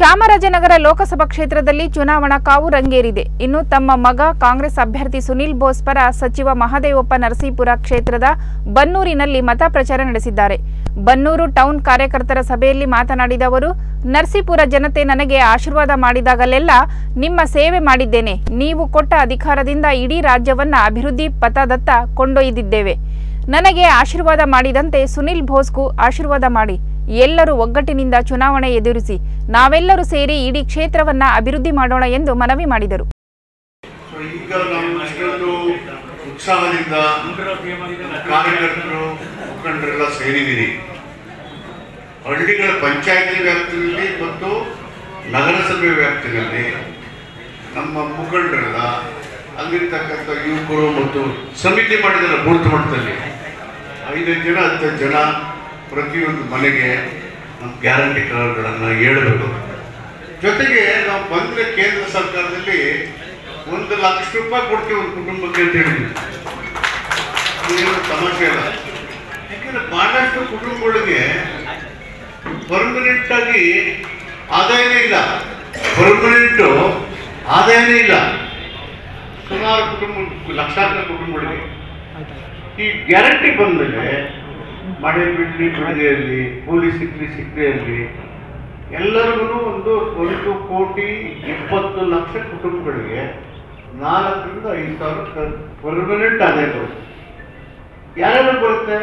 ಚಾಮರಾಜನಗರ ಲೋಕಸಭಾ ಕ್ಷೇತ್ರದಲ್ಲಿ ಚುನಾವಣಾ ಕಾವು ರಂಗೇರಿದೆ. ಇನ್ನು ತಮ್ಮ ಮಗ ಕಾಂಗ್ರೆಸ್ ಅಭ್ಯರ್ಥಿ ಸುನಿಲ್ ಬೋಸ್ ಪರ ಸಚಿವ ಮಹದೇವಪ್ಪ ನರಸೀಪುರ ಕ್ಷೇತ್ರದ ಬನ್ನೂರಿನಲ್ಲಿ ಮತ ಪ್ರಚಾರ ನಡೆಸಿದ್ದಾರೆ. ಬನ್ನೂರು ಟೌನ್ ಕಾರ್ಯಕರ್ತರ ಸಭೆಯಲ್ಲಿ ಮಾತನಾಡಿದ ಅವರು, ನರಸೀಪುರ ಜನತೆ ನನಗೆ ಆಶೀರ್ವಾದ ಮಾಡಿದಾಗಲೆಲ್ಲ ನಿಮ್ಮ ಸೇವೆ ಮಾಡಿದ್ದೇನೆ. ನೀವು ಕೊಟ್ಟ ಅಧಿಕಾರದಿಂದ ಇಡೀ ರಾಜ್ಯವನ್ನ ಅಭಿವೃದ್ಧಿ ಪಥದತ್ತ ಕೊಂಡೊಯ್ದಿದ್ದೇವೆ. ನನಗೆ ಆಶೀರ್ವಾದ ಮಾಡಿದಂತೆ ಸುನಿಲ್ ಬೋಸ್ಗೂ ಆಶೀರ್ವಾದ ಮಾಡಿ. ಎಲ್ಲರೂ ಒಗ್ಗಟ್ಟಿನಿಂದ ಚುನಾವಣೆ ಎದುರಿಸಿ ನಾವೆಲ್ಲರೂ ಸೇರಿ ಇಡೀ ಕ್ಷೇತ್ರವನ್ನ ಅಭಿವೃದ್ಧಿ ಮಾಡೋಣ ಎಂದು ಮನವಿ ಮಾಡಿದರು. ಈಗ ನಾವು ಇಷ್ಟೊಂದು ಉತ್ಸಾಹದಿಂದ ಕಾರ್ಯಕರ್ತರು ಮುಖಂಡರೆಲ್ಲ ಸೇರಿದ್ದೀರಿ. ಹಳ್ಳಿಗಳ ಪಂಚಾಯತಿ ವ್ಯಾಪ್ತಿಯಲ್ಲಿ ಮತ್ತು ನಗರಸಭೆ ವ್ಯಾಪ್ತಿಯಲ್ಲಿ ನಮ್ಮ ಮುಖಂಡರೆಲ್ಲ ಅಲ್ಲಿರ್ತಕ್ಕಂಥ ಯುವಕರು ಮತ್ತು ಸಮಿತಿ ಮಾಡಿದರೆ ಬೂತ್ ಮಟ್ಟದಲ್ಲಿ 5 ಜನ 10 ಜನ ಪ್ರತಿಯೊಂದು ಮನೆಗೆ ನಮ್ಮ ಗ್ಯಾರಂಟಿ ಕಾರ್ಡ್ಗಳನ್ನು ಹೇಳಬೇಕು. ಜೊತೆಗೆ ನಾವು ಬಂದರೆ ಕೇಂದ್ರ ಸರ್ಕಾರದಲ್ಲಿ 1 ಲಕ್ಷ ರೂಪಾಯಿ ಕೊಡ್ತೀವಿ ಒಂದು ಕುಟುಂಬಕ್ಕೆ ಅಂತ ಹೇಳಿದ್ವಿ. ಏನು ಸಮಸ್ಯೆ ಇಲ್ಲ. ಯಾಕೆಂದರೆ ಬಹಳಷ್ಟು ಕುಟುಂಬಗಳಿಗೆ ಪರ್ಮನೆಂಟ್ ಆಗಿ ಆದಾಯನೇ ಇಲ್ಲ, ಪರ್ಮನೆಂಟು ಆದಾಯನೇ ಇಲ್ಲ. ಸುಮಾರು ಕುಟುಂಬ, ಲಕ್ಷಾಂತರ ಕುಟುಂಬಗಳಿಗೆ ಈ ಗ್ಯಾರಂಟಿ ಬಂದಮೇಲೆ ಮಳೆ ಬಿಡಲಿ ಬಿಡದೆಯಲ್ಲಿ, ಪೊಲೀಸ್ ಸಿಕ್ಕದೆ ಇರಲಿ, ಎಲ್ಲರಿಗೂ 1,20,20,00,000 ಕುಟುಂಬಗಳಿಗೆ 4,000 ರಿಂದ 5,000 ಪರ್ಮನೆಂಟ್ ಆದಾಯ ಬರುತ್ತೆ. ಯಾರ್ಯಾರು ಬರುತ್ತೆ?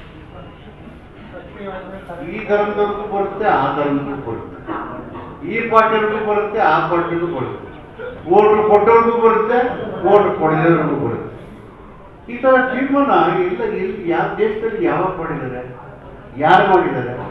ಈ ಧರ್ಮದವ್ರಿಗೂ ಬರುತ್ತೆ, ಆ ಧರ್ಮಕ್ಕೂ ಬರುತ್ತೆ, ಈ ಪಾರ್ಟಿಯವ್ರಿಗೂ ಬರುತ್ತೆ, ಆ ಪಾರ್ಟಿಗೂ ಬರುತ್ತೆ, ಓಟು ಕೊಟ್ಟವ್ರಿಗೂ ಬರುತ್ತೆ, ಓಟು ಕೊಡದವ್ರಿಗೂ ಬರುತ್ತೆ. ಈ ತರ ತೀರ್ಮಾನ ಎಲ್ಲ ಯಾವ ದೇಶದಲ್ಲಿ ಯಾವಾಗ ಮಾಡಿದ್ದಾರೆ, ಯಾರು ಮಾಡಿದ್ದಾರೆ?